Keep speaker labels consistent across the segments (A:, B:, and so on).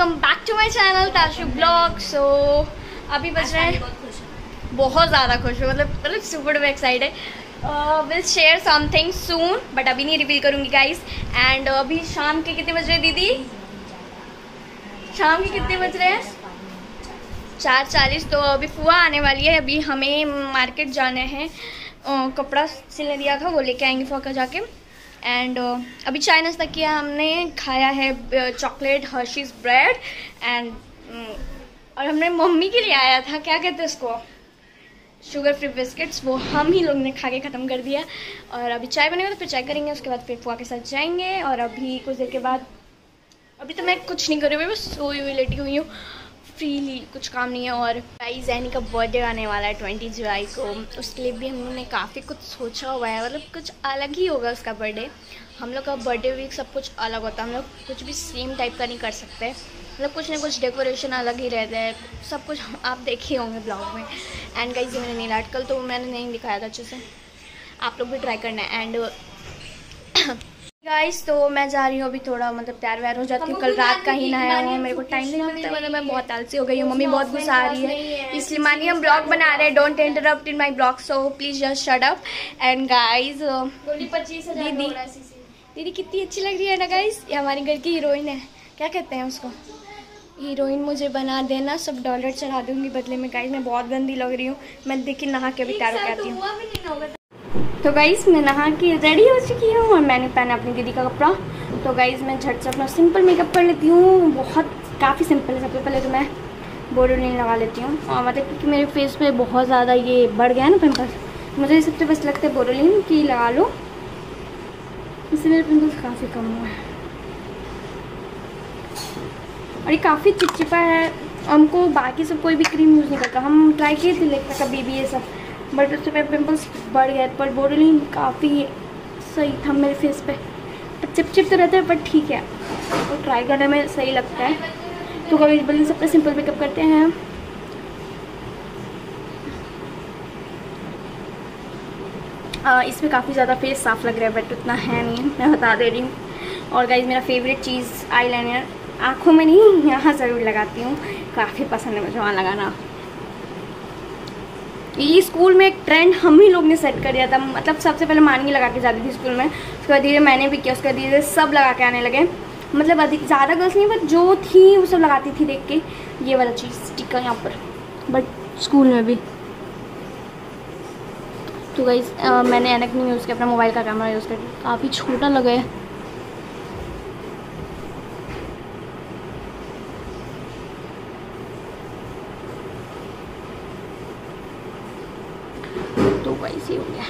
A: Welcome back to my channel Tashu vlog. So अभी बज रहे हैं, बहुत ज़्यादा खुश हूँ, मतलब super excited. Will share something soon, but अभी नहीं रिवील करूँगी गाइस। एंड अभी शाम के कितने बज रहे हैं दीदी? शाम के कितने बज रहे हैं? 4:40। तो अभी फुआ आने वाली है। अभी हमें मार्केट जाना है, कपड़ा सिलने दिया था वो लेके आएंगे फुआ का जाके। एंड अभी चाय नाश्ता किया हमने, खाया है चॉकलेट हर्शीज ब्रेड एंड और हमने मम्मी के लिए आया था, क्या कहते हैं उसको, शुगर फ्री बिस्किट्स, वो हम ही लोग ने खा के ख़त्म कर दिया। और अभी चाय बनेगा तो फिर चाय करेंगे, उसके बाद फिर फुआ के साथ जाएंगे। और अभी कुछ देर के बाद, अभी तो मैं कुछ नहीं कर रही हूँ, बस सोई हुई लेटी हुई हूँ फ्रीली, कुछ काम नहीं है। और भाई जैनी का बर्थडे आने वाला है 20 जुलाई को, उसके लिए भी हम लोगों ने काफ़ी कुछ सोचा हुआ है, मतलब कुछ अलग ही होगा उसका बर्थडे। हम लोग का बर्थडे वीक सब कुछ अलग होता है, हम लोग कुछ भी सेम टाइप का नहीं कर सकते, मतलब कुछ ना कुछ डेकोरेशन अलग ही रहता है, सब कुछ आप देखे होंगे ब्लॉग में। एंड गाइस ये मैंने नील आर्ट कल तो मैंने नहीं दिखाया था अच्छे से, आप लोग भी ट्राई करना है। एंड गाइस तो मैं जा रही हूँ अभी, थोड़ा मतलब तैयार व्यार हो जाती हूँ, कल रात का ही नहाया हूँ, मेरे को टाइम नहीं मिलता, मतलब मैं बहुत आलसी हो गई हूँ, मम्मी बहुत गुस्सा आ रही है, इसलिए मानिए हम ब्लॉग बना रहे हैं, don't interrupt in my vlog, so please just shut up. And guys दीदी कितनी अच्छी लग रही है ना गाइस, ये हमारी घर की हीरोइन है, क्या कहते हैं उसको, हीरोइन मुझे बना देना, सब डॉलर चढ़ा दूंगी बदले में। गाइस मैं बहुत गंदी लग रही हूँ, मैं देखिए नहा के अभी तैयार हो जाती हूँ। तो गाइस मैं नहा के रेडी हो चुकी हूँ और मैंने पहना अपनी दीदी का कपड़ा। तो गाइस मैं झट से अपना सिंपल मेकअप कर लेती हूँ, काफ़ी सिंपल है। सबसे पहले तो मैं बोरोलिन लगा लेती हूँ, और मतलब क्योंकि मेरे फेस पे बहुत ज़्यादा ये बढ़ गया है ना पिंपल्स, मुझे सबसे बेस्ट लगता है बोरोलिन की लगा लो, इससे मेरे पिंपल्स काफ़ी कम हुआ है। और ये काफ़ी चिपचिपा है, हमको बाकी सब कोई भी क्रीम यूज़ नहीं करता, हम ट्राई किए थे लेकर कभी भी ये सब, बट उससे मेरे पिंपल्स बढ़ गए। पर बोरोलिन काफ़ी सही था मेरे फेस पे, चिप तो रहता है पर ठीक है, तो ट्राई करने में सही लगता है। तो कभी बोलिए सबसे सिंपल मेकअप करते हैं। इसमें काफ़ी ज़्यादा फेस साफ़ लग रहा है, बट उतना है नहीं, मैं बता दे रही हूँ। और गाइस मेरा फेवरेट चीज़ आईलाइनर, आँखों में नहीं यहाँ ज़रूर लगाती हूँ, काफ़ी पसंद है मुझे वहाँ लगाना। ये स्कूल में एक ट्रेंड हम ही लोग ने सेट कर दिया था, मतलब सबसे पहले मानी लगा के जाती थी स्कूल में, उसके बाद धीरे मैंने भी किया, उसके बाद धीरे सब लगा के आने लगे, मतलब अधिक ज़्यादा गर्ल्स नहीं बट जो थी वो सब लगाती थी देख के ये वाला चीज़ स्टिकर यहाँ पर, बट स्कूल में भी। तो गाइस मैंने ऐनक नहीं यूज़ किया, अपना मोबाइल का कैमरा यूज़ कर, काफ़ी छोटा लगा है। तो गाइस ये हो गया,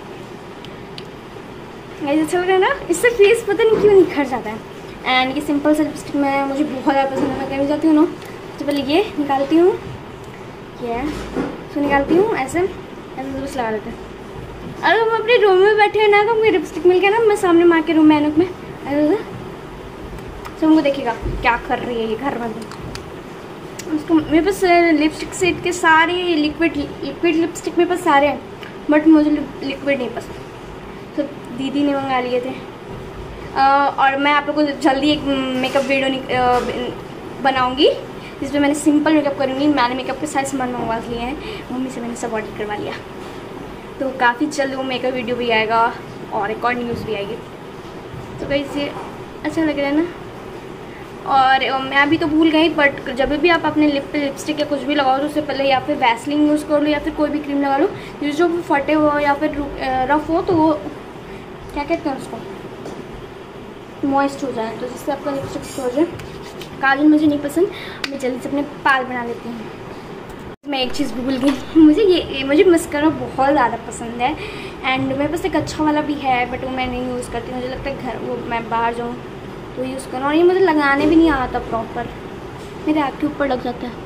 A: गाइस अच्छा लग रहा है ना, इससे फेस पता नहीं क्यों निखर जाता है। एंड ये सिंपल सा लिपस्टिक मैं मुझे बहुत ज़्यादा पसंद है, मैं कहीं जाती हूँ ना तो पहले ये निकालती हूँ, ये तो निकालती हूँ ऐसे बस लगा लेते हैं। अगर हम अपने रूम में बैठे हैं ना, तो मुझे लिपस्टिक मिल गया ना, मैं सामने माँ के रूम में ऐनक में ऐसे तो हमको देखेगा क्या कर रही है ये घर में। उसको मेरे पास लिपस्टिक सेट के सारे लिक्विड लिपस्टिक मेरे पास सारे हैं, बट मुझे लिक्विड नहीं पसंद, तो दीदी ने मंगा लिए थे। और मैं आप लोगों को जल्दी एक मेकअप वीडियो बनाऊंगी जिसमें मैंने सिंपल मेकअप करूँगी, मैंने मेकअप के सारे सामान मंगवा लिए हैं, मम्मी से मैंने सब ऑर्डर करवा लिया, तो काफ़ी जल्द वो मेकअप वीडियो भी आएगा और एक और न्यूज़ भी आएगी। तो गाइस ये अच्छा लग रहा है ना। और मैं अभी तो भूल गई, बट जब भी आप अपने लिप पे लिपस्टिक या कुछ भी लगाओ तो उससे पहले या फिर वैसलीन यूज़ कर लो या फिर कोई भी क्रीम लगा लो जो फटे हो या फिर रफ हो, तो वो क्या कहते हैं उसको, मॉइस्ट हो जाए, तो जिससे आपका लिपस्टिक हो जाए। काजल मुझे नहीं पसंद, मैं जल्दी से अपने बाल बना लेती हूँ। मैं एक चीज़ भूल गई, मुझे मस्कारा बहुत ज़्यादा पसंद है, एंड मेरे पास एक अच्छा वाला भी है, बट वो मैं नहीं यूज़ करती, मुझे लगता है घर वो मैं बाहर जाऊँ तो यूज़ करूँ, और ये मुझे लगाने भी नहीं आता प्रॉपर, मेरे आँख के ऊपर लग जाता है।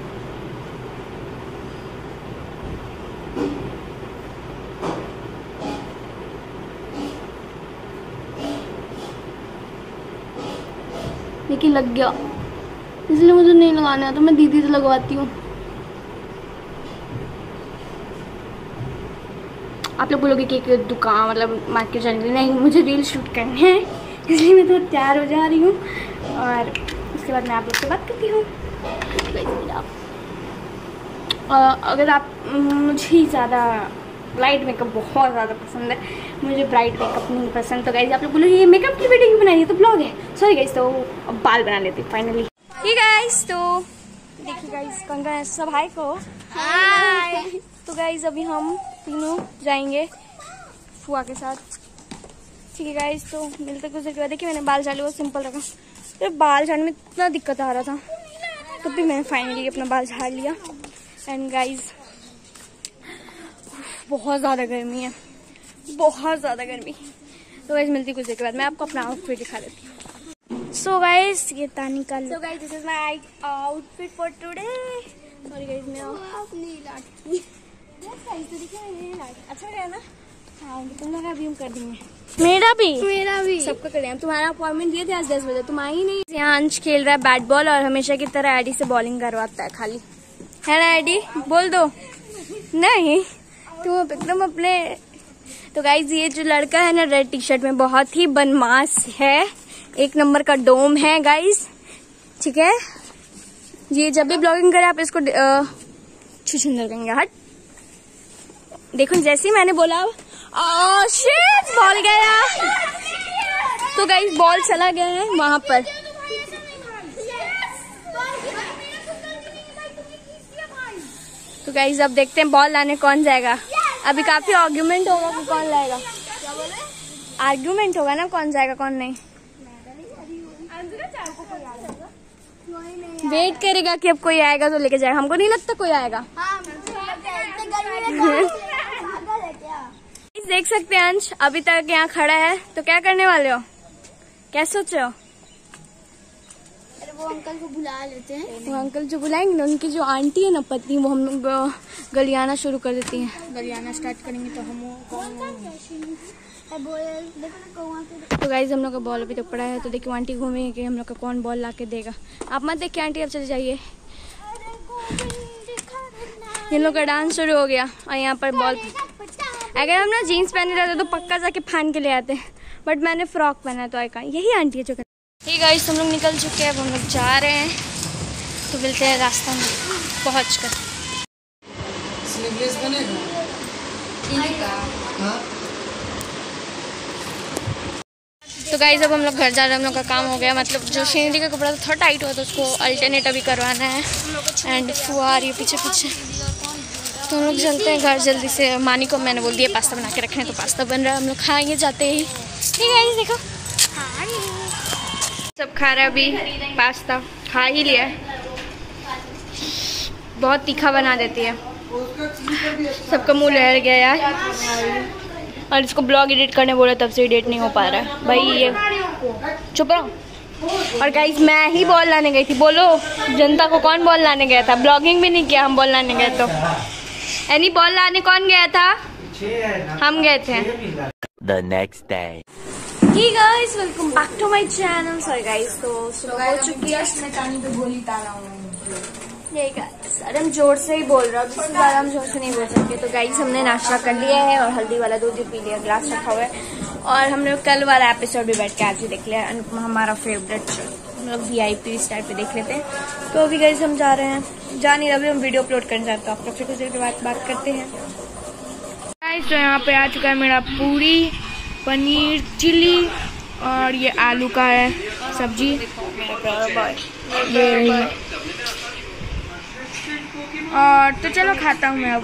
A: लेकिन लग गया, इसलिए मुझे नहीं लगाने आता, मैं दीदी से लगवाती हूँ। आप लोग बोलोगे कि एक दुकान मतलब मार्केट जाने के लिए, नहीं, मुझे रील शूट करने हैं, इसलिए मैं तो तैयार हो जा रही हूँ। और उसके बाद मैं आप लोग से बात करती हूँ। अगर आप मुझे ज़्यादा लाइट मेकअप बहुत ज़्यादा पसंद है, मुझे ब्राइट मेकअप नहीं पसंद, तो गाइज आप लोग बोलो ये मेकअप की वीडियो क्यों बनाई है, तो ब्लॉग है। सॉरी गाइज, तो अब बाल बना लेती हूँ फाइनली। ठीक गाइज, तो देखिए गाइज कौन कौन है, सब हाय को हाय। तो गाइज अभी हम तीनों जाएंगे फुआ के साथ। ठीक है गाइज, तो मिलते कुछ देर के बाद। देखिए मैंने बाल झाड़े वो सिंपल रखा, तो बाल झाड़ने में इतना दिक्कत आ रहा था, तब भी मैंने फाइनली अपना बाल झाड़ लिया। एंड गाइज बहुत ज़्यादा गर्मी है, बहुत ज़्यादा गर्मी। तो गाइज मिलती कुछ देर के बाद, मैं आपको अपना आउटफिट दिखा देती हूँ। सो गाइज ये तानी का, so guys this is my outfit for today. Sorry guys मैं अपनी लाठी अच्छा गया ना। हाँ तुम लोग अभी हम कर देंगे, मेरा भी सबका कर दिया। तुम्हारा अपॉइंटमेंट दिए थे आज 10 बजे, तुम आई नहीं। यहाँ अंश खेल रहा है बैट बॉल और हमेशा की तरह एडी से बॉलिंग करवाता है खाली, है ना एडी? बोल दो नहीं तुम एकदम अपने। तो गाइज ये जो लड़का है ना रेड टी शर्ट में, बहुत ही बदमाश है, 1 नंबर का डोम है गाइज। ठीक है, ये जब भी ब्लॉगिंग करे आप इसको छुछुंदर कहेंगे। हट, देखो जैसे ही मैंने बोला शिट बॉल गया, तो गाइज बॉल चला गया है वहां पर। तो गाइज अब देखते हैं बॉल लाने कौन जाएगा। अभी काफी आर्ग्यूमेंट होगा कि कौन लाएगा, आर्ग्यूमेंट होगा ना कौन जाएगा कौन नहीं। वेट करेगा कि अब कोई आएगा तो लेके जाएगा, हमको नहीं लगता कोई आएगा। देख सकते हैं अंश अभी तक यहाँ खड़ा है, तो क्या करने वाले हो, क्या सोच रहे हो?
B: वो अंकल को बुला लेते हैं।
A: वो अंकल जो बुलाएंगे ना, उनकी जो आंटी है ना पत्नी, वो हम लोग गलियाना शुरू कर देती हैं। गलियाना स्टार्ट करेंगे तो हम तो गाइज हम लोग का बॉल अभी तक पड़ा है, तो देखिए आंटी घूमेंगे कि हम लोग का कौन बॉल ला के देगा। आप मत देखिए आंटी, अब चले जाइए। इन लोग का डांस शुरू हो गया और यहाँ पर बॉल, अगर हम ना जीन्स पहने रहते तो पक्का जाके फान के ले आते, बट मैंने फ्रॉक पहना तो आएगा। यही आंटी है जो। ठीक है हम लोग निकल चुके हैं, अब हम लोग जा रहे हैं, तो मिलते हैं रास्ता में पहुँच कर। तो गाइस अब हम लोग घर जा रहे हैं, हम लोग का काम हो गया, मतलब जो सीनरी का कपड़ा थोड़ा टाइट हुआ तो उसको अल्टरनेट अभी करवाना है। एंड फुआ आ रही है पीछे पीछे, तो हम लोग चलते हैं घर जल्दी से। मानी को मैंने बोल दिया पास्ता बना के रखने, तो पास्ता बन रहा है, हम लोग खाएंगे जाते ही। ठीक है देखो सब खा रहा है अभी पास्ता, खा ही लिया है, बहुत तीखा बना देती है, सबका मुंह लहर गया यार। और इसको ब्लॉग एडिट करने बोला तब से एडिट नहीं हो पा रहा है भाई, ये चुप रहो। और गाइस मैं ही बॉल लाने गई थी, बोलो जनता को कौन बॉल लाने गया था? ब्लॉगिंग भी नहीं किया हम बॉल लाने गए, तो यानी बॉल लाने कौन गया था? हम गए थे।
C: The next day.
A: Hey guys, welcome back to my channel. Sorry guys, तो सुबह हो चुकी है,
B: मैं कानी पे गोली ताला हूँ।
A: यही गाइस, अरे हम जोर से ही बोल रहा हूँ, इससे ज़्यादा हम जोर से नहीं बोल सकते। तो गाइस हमने नाश्ता कर लिया है और हल्दी वाला दूध भी पी लिया, गिलास रखा हुआ है। और हमने कल वाला एपिसोड भी बैठ के आज ही देख लिया, अनुपमा हमारा फेवरेट शो, हम लोग VIP इस टाइप पे देख लेते हैं। तो अभी गाइस हम जा रहे हैं, जा नहीं अभी हम वीडियो अपलोड करने जाते हैं, आप लोग से कुछ देर के बाद बात करते हैं। गाइस तो यहाँ पे आ चुका है मेरा पूरी पनीर चिली और ये आलू का है सब्जी, ये और तो चलो खाता हूँ मैं अब।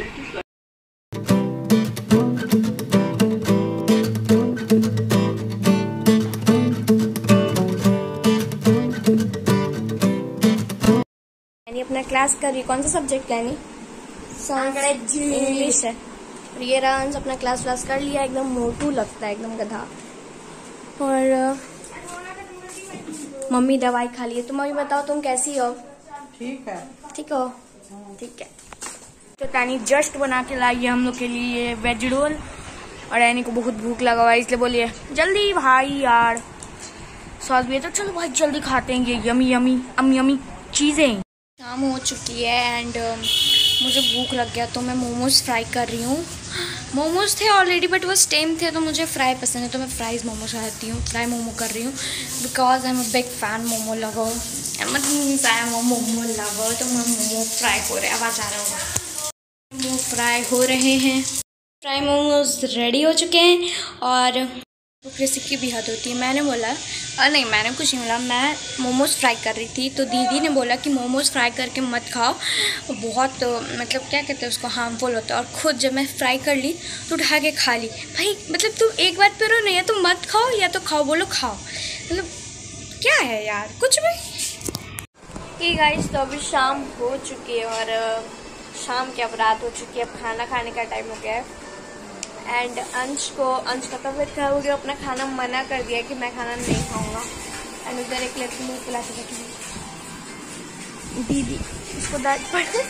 A: अपना क्लास कर रही, कौन सा सब्जेक्ट लेनी? इंग्लिश है। और ये रांस अपना क्लास कर लिया, एकदम मोटू लगता है, एकदम गधा। और मम्मी दवाई खा ली है। तुम अभी बताओ तुम कैसी हो?
B: ठीक है।
A: ठीक हो? ठीक है। तो तानी जस्ट बना के लाई है हम लोग के लिए वेज रोल, और यानी को बहुत भूख लगा हुआ है, इसलिए बोलिए जल्दी भाई यार, स्वाद भी है तो चलो भाई जल्दी खाते हैं ये यमी यमी यमी चीजें। शाम हो चुकी है एंड मुझे भूख लग गया, तो मैं मोमोज फ्राई कर रही हूँ। मोमोज थे ऑलरेडी बट वो स्टेम थे, तो मुझे फ्राई पसंद है तो मैं फ्राइज मोमो खाती हूँ, फ्राई मोमो कर रही हूँ because I am a big fan momo lover. Momo lover तो मैं मोमो फ्राई हो रहे, आवाज़ आ रहा होगा, मोमो फ्राई हो रहे हैं। फ्राई मोमोज रेडी हो चुके हैं और किसी की भी हद होती है। मैंने बोला नहीं, मैंने कुछ नहीं बोला, मैं मोमोज़ फ्राई कर रही थी तो दीदी ने बोला कि मोमोज़ फ्राई करके मत खाओ, बहुत मतलब क्या कहते हैं उसको, हार्मफुल होता है। और ख़ुद जब मैं फ्राई कर ली तो उठा के खा ली। भाई मतलब तुम एक बात पे रो नहीं है, तुम मत खाओ या तो खाओ, बोलो खाओ, मतलब क्या है यार कुछ भी। ठीक गाइस, तो अभी शाम हो चुकी है और शाम की अब रात हो चुकी है, अब खाना खाने का टाइम हो गया है। एंड अंश का तबीयत खराब हो गया, अपना खाना मना कर दिया कि मैं खाना नहीं खाऊंगा। एंड उधर एक लड़की मुँह पिला के बैठी हुई दीदी, इसको डांट पड़े।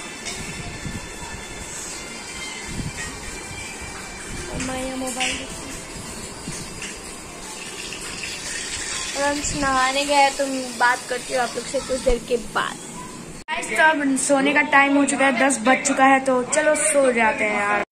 A: मैं यहाँ मोबाइल देखती हूँ। अंश नहाने गया तो बात करती हूँ आप लोग से कुछ देर के बाद। तो अब सोने का टाइम हो चुका है, 10 बज चुका है, तो चलो सो जाते हैं यार।